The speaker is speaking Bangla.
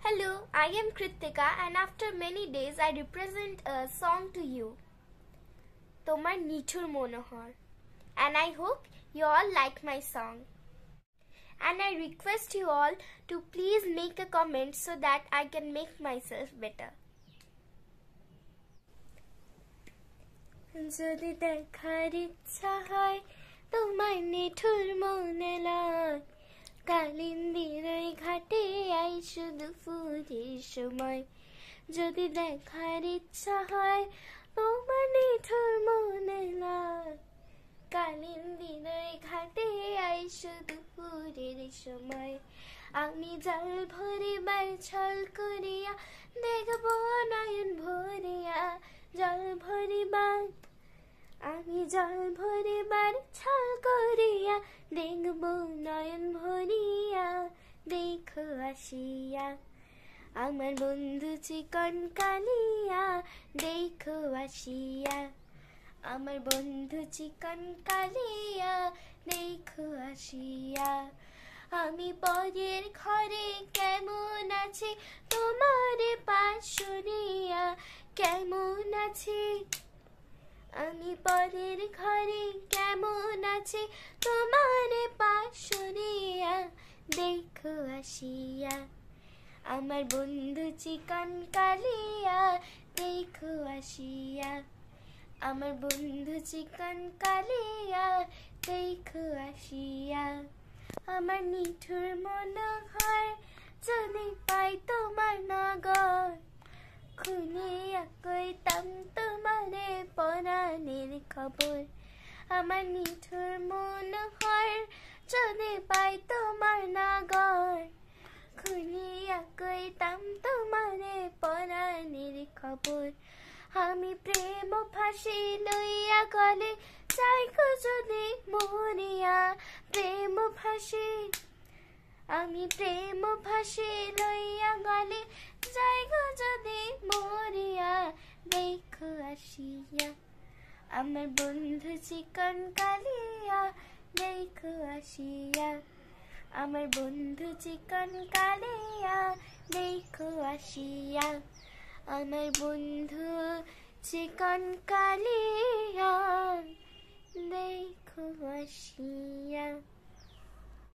Hello, I am Kritika and after many days I represent a song to you. Tomar nichur monohar. And I hope you all like my song. And I request you all to please make a comment so that I can make myself better. যদি দেখার ইচ্ছা হয় তোমার নিঠুর মনে লয় কালিন্দির ওই ঘাটে আই শুধু ফুরের সময় যদি দেখার ইচ্ছা হয় তোমার নিঠুর মনে লয় কালিন্দির ওই ঘাটে আই শুধু ফুরের সময় আমি জল ভরিবার ছল করিয়া দেখব নয়ন ভরিয়া জল ভরিবার আমি জল ভরিবার ছল করিয়া দেখব নয়ন ভরিয়া দেখো আসিয়া আমার বন্ধু চিকন কালিয়া দেখো আসিয়া আমার বন্ধু চিকন কালিয়া দেখো আসিয়া আমি পরের ঘরে কেমন আছি তোমার পাশ শুনিয়া কেমন আছি আমি পরের ঘরে কেমন আছি তোমার পাশ শুনিয়া দেখো আসিয়া আমার বন্ধু চিকন কালিয়া দেখো আসিয়া আমার বন্ধু চিকন কালিয়া দেখো আসিয়া আমার নিঠুর মনোহর যদি পাই তোমার নগর খুলিয়া কইতাম তোমারে পরাণের খবর আমার নিঠুর মনোহর যদি পাই তোমার নগর খুলিয়া কইতাম তোমারে পরাণের খবর আমি প্রেম ফাঁসি লইয়া গলে যাইগো যদি মরিয়া প্রেম ফাঁসি আমি প্রেম ফাঁসি লইয়া গলে যাইগো যদি মরিয়া দেখো আসিয়া আমার বন্ধু চিকন কালিয়া দেখো আসিয়া আমার বন্ধু চিকন কালিয়া দেখো আসিয়া আমার বন্ধু চিকন কালিয়া দেখো আসিয়া।